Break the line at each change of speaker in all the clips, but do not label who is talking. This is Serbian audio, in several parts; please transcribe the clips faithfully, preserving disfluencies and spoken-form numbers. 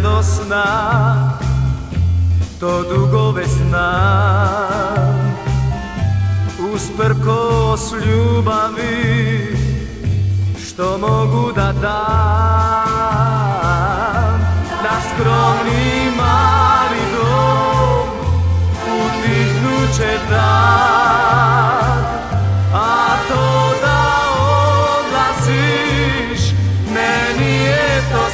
do sna, to dugo već znam. Usprkos ljubavi što mogu da dam, naš skromni mali dom utihnuće dan. A to da odlaziš, meni je to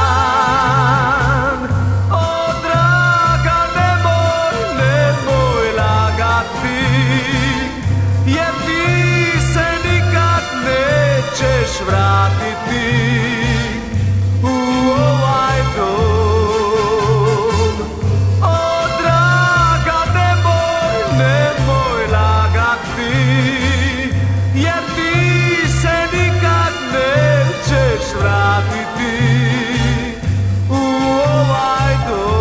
san. O draga, nemoj, nemoj lagati, jer ti se nikad nećeš vratiti u ovaj dom. O draga, nemoj, nemoj lagati, jer ti se nikad nećeš vratiti u ovaj dom.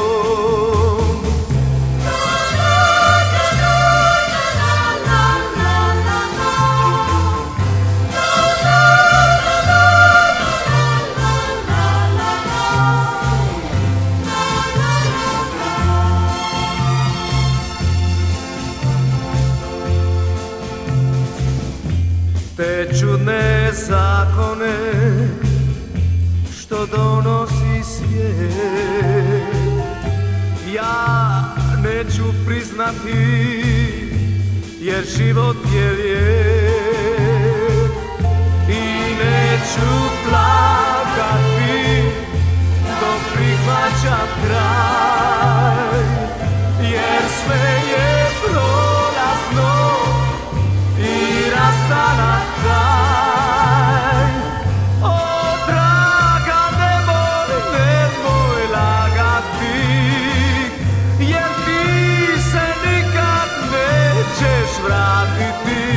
Te čudne zakone što donosi svijet, ja neću priznati, jer život je lijep. I neću plakati dok prihvaćam kraj, jer sve je prolazno i rastanak kraj. O draga, nemoj, nemoj lagati, jer ti se nikad nećeš vratiti